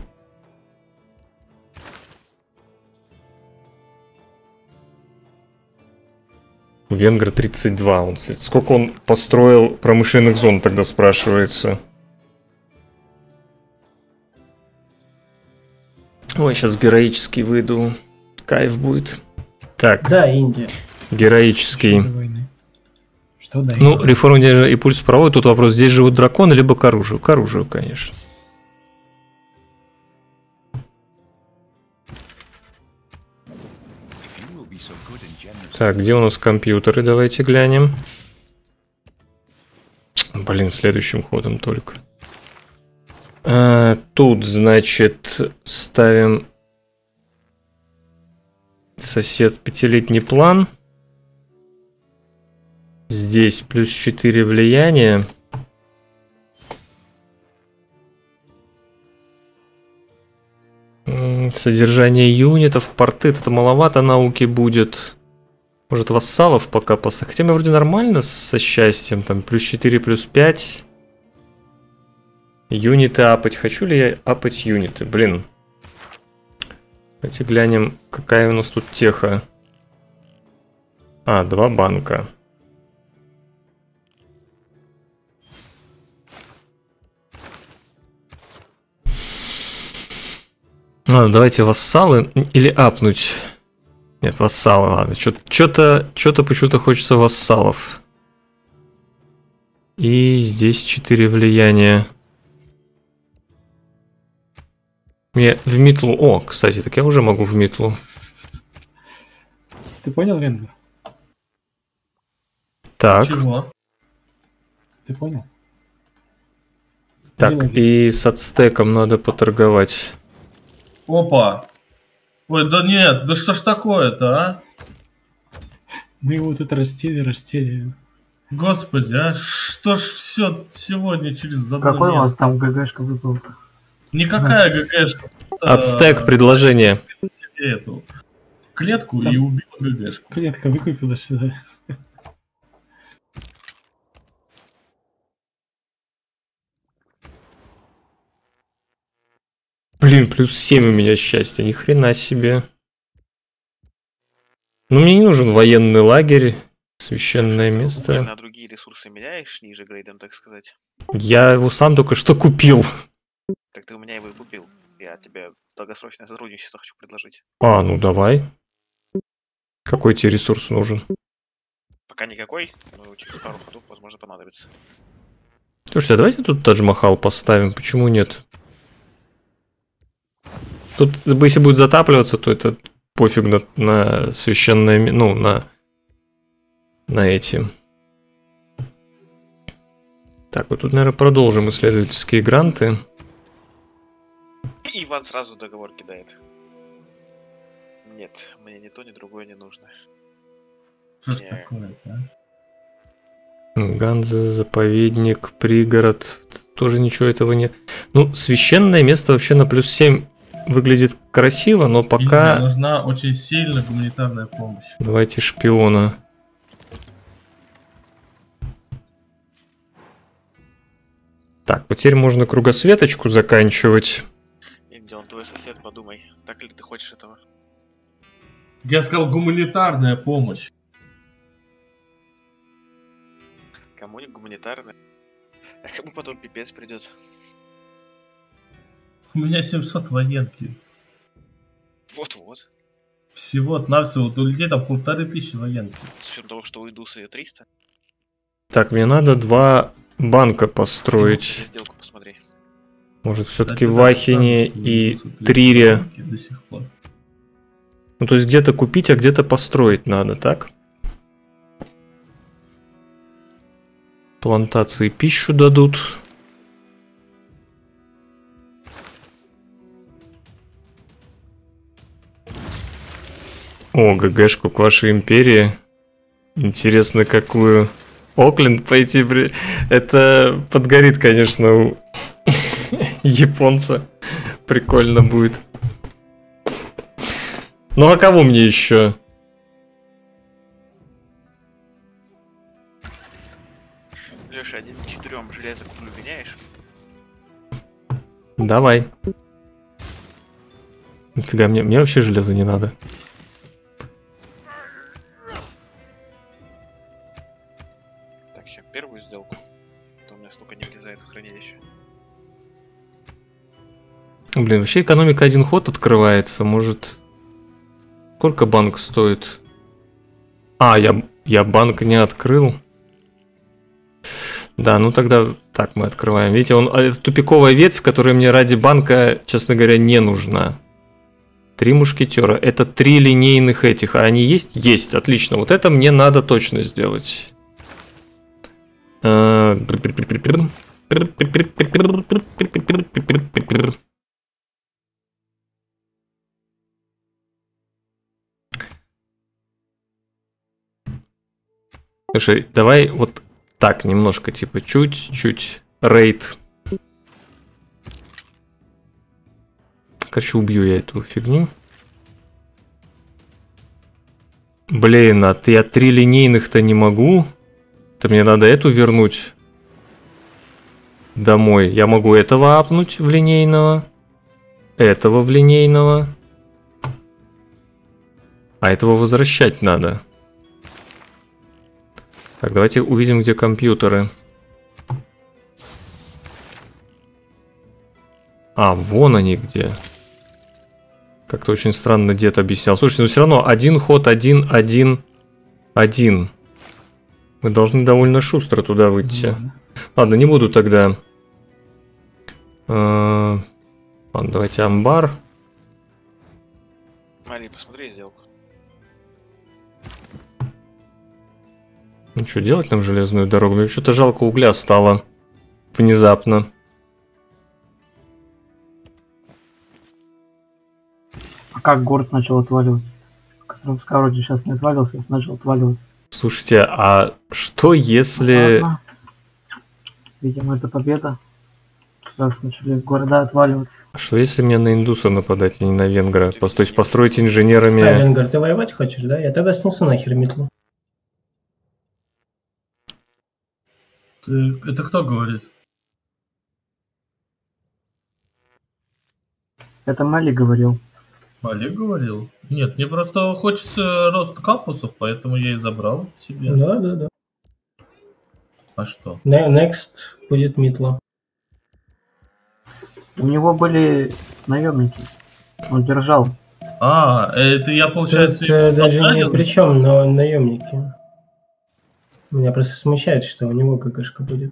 У Венгра тридцать два. Он, сколько он построил промышленных зон, тогда спрашивается. Ой, сейчас героический выйду. Кайф будет. Так. Да, Индия. Героический. Что да? Ну, реформа и пульс проводит. Тут вопрос, здесь живут драконы, либо к оружию. К оружию, конечно. Так, где у нас компьютеры? Давайте глянем. Блин, следующим ходом только. А, тут, значит, ставим сосед пятилетний план. Здесь плюс четыре влияния. Содержание юнитов, порты, это маловато науки будет. Может, вассалов пока поставить. Хотя мы вроде нормально со счастьем. Там плюс четыре, плюс пять. Юниты апать. Хочу ли я апать юниты? Блин. Давайте глянем, какая у нас тут теха. А, два банка. Ладно, давайте вассалы или апнуть. Нет, вассалы, ладно. Что-то что-то почему-то хочется вассалов. И здесь четыре влияния. Я в Митлу... О, кстати, так я уже могу в Митлу. Ты понял, Венгер? Так. Чего? Ты понял? Так, и с ацтеком надо поторговать. Опа! Ой, да нет, да что ж такое-то, а? Мы его тут растили, растили. Господи, а что ж все сегодня через одно Какой у вас место? там ГГшка выпал-то? Никакая ГГшка. Ацтек предложение. Себе эту клетку Там и убила ГГшку. Клетка выкупила сюда. Блин, плюс семь у меня счастья, ни хрена себе. Ну, мне не нужен военный лагерь, священное Ты место. уголь на другие ресурсы меняешь ниже грейдом, так сказать? Я его сам только что купил. Так ты у меня его и купил. Я тебе долгосрочное сотрудничество хочу предложить. А, ну давай. Какой тебе ресурс нужен? Пока никакой, но через пару ходов, возможно, понадобится. Слушайте, а давайте тут Тадж-Махал поставим, почему нет? Тут, если будет затапливаться, то это пофиг на, на священное... Ну, на... На эти... Так, вот тут, наверное, продолжим исследовательские гранты. И Иван сразу договор кидает. Нет, мне ни то, ни другое не нужно. Что ж Не. такое-то, а? Ганза, заповедник, пригород. Тоже ничего этого нет. Ну, священное место вообще на плюс семь выглядит красиво, но пока... Индии нужна очень сильная гуманитарная помощь. Давайте шпиона. Так, вот теперь можно кругосветочку заканчивать. Инди, он твой сосед, подумай. Так ли ты хочешь этого? Я сказал гуманитарная помощь. Кому не гуманитарная? А кому потом пипец придет? У меня семьсот военки. Вот-вот. Всего-навсего. Вот у людей там полторы тысячи военки. С учетом того, что у индуса и триста. Так, мне надо два банка построить. Сделку посмотри. Может, все-таки в Ахине и Трире. До сих пор. Ну, то есть где-то купить, а где-то построить надо, так? Плантации пищу дадут. О, ГГшку к вашей империи. Интересно, какую. Окленд пойти. При... Это подгорит, конечно, у японца. Прикольно будет. Ну а кого мне еще? Леша, один к четырем железо куплю, меняешь? Давай. Нифига, мне, мне вообще железо не надо. Так, сейчас первую сделку. А то у меня столько не влезает в хранилище. Блин, вообще экономика один ход открывается. Может... Сколько банк стоит? А, я, я банк не открыл. Да, ну тогда так мы открываем. Видите, он это тупиковая ветвь, которая мне ради банка, честно говоря, не нужна. Три мушкетера. Это три линейных этих. А они есть? Есть. Отлично. Вот это мне надо точно сделать. Слушай, давай вот так немножко, типа, чуть-чуть рейд. Короче, убью я эту фигню. Блин, а ты от три линейных-то не могу. То мне надо эту вернуть домой. Я могу этого апнуть в линейного. Этого в линейного. А этого возвращать надо. Так, давайте увидим, где компьютеры. А, вон они где. Как-то очень странно дед объяснял. Слушайте, но все равно один ход, один, один, один. Мы должны довольно шустро туда выйти. Ладно, Ладно не буду тогда. Ладно, давайте амбар. Мали, посмотри сделку. Ну что, делать нам железную дорогу? Мне что-то жалко угля стало. Внезапно. А как город начал отваливаться? Костромская вроде сейчас не отвалился, а начал отваливаться. Слушайте, а что если... Ладно. Видимо, это победа. Раз начали города отваливаться. А что если мне на индуса нападать, а не на венгра? То есть построить инженерами... А, Венгер, ты воевать хочешь, да? Я тогда снесу нахер метлу. Ты- Это кто говорит? Это Мали говорил. Олег говорил? Нет, мне просто хочется рост кампусов, поэтому я и забрал себе. Да, да, да. А что? Не- Next будет метла. У него были наемники. Он держал. А, это я, получается, Тут э, даже ни отправил? при чем, но наемники. Меня просто смущает, что у него ГГшка будет.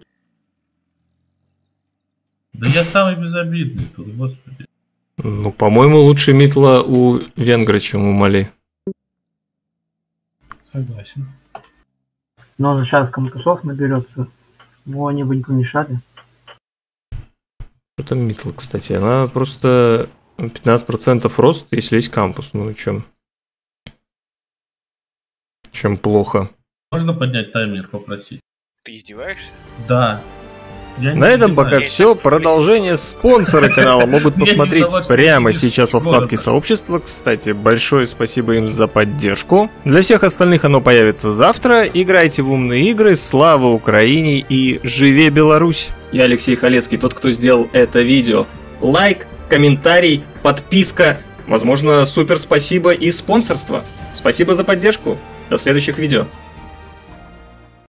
Да я самый безобидный тут, господи. Ну, по-моему, лучше митла у венгра, чем у Мали. Согласен. Но он же сейчас кампусов наберется. Ему они бы не помешали. Что там митла, кстати? Она просто пятнадцать процентов рост, если есть кампус. Ну, чем? Чем плохо. Можно поднять таймер, попросить? Ты издеваешься? Да. Я не На этом понимаю. пока все. Продолжение спонсоры канала могут Я не посмотреть виноват, что прямо сидишь сейчас во в городе. вкладке сообщества. Кстати, большое спасибо им за поддержку. Для всех остальных оно появится завтра. Играйте в умные игры. Слава Украине и живе Беларусь! Я Алексей Халецкий, тот, кто сделал это видео. Лайк, комментарий, подписка. Возможно, супер спасибо и спонсорство. Спасибо за поддержку. До следующих видео.